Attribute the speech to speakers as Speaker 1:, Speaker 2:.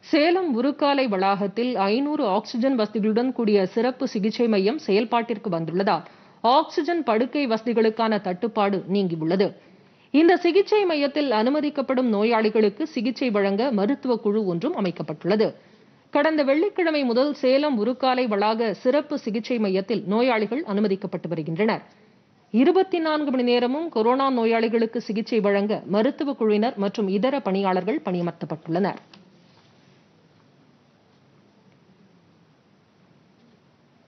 Speaker 1: சேலம் உருக்காலை வளாகத்தில் 500 ஆக்ஸிஜன் வசதிகளுடன் கூடிய சிறப்பு சிகிச்சை மையம் செயல்பாட்டிற்கு வந்துள்ளதால் ஆக்ஸிஜன் படுக்கை வசதிகளுக்கான தட்டுப்பாடு நீங்கியுள்ளது. இந்த சிகிச்சை மையத்தில் அனுமதிக்கப்படும் நோயாளிகளுக்கு சிகிச்சை வழங்க மருத்துவ குழு ஒன்றும் அமைக்கப்பட்டுள்ளது. கடந்த வெள்ளிக்கிழமை முதல் சேலம் உருக்காலை வளாக சிறப்பு சிகிச்சை மையத்தில் நோயாளிகள் அனுமதிக்கப்பட்டு வருகின்றனர். 24 மணி நேரமும் கொரோனா நோயாளிகளுக்கு சிகிச்சை வழங்க மருத்துவ குழுவினர் மற்றும் இதர பணியாளர்கள் பணியமர்த்தப்பட்டுள்ளனர்.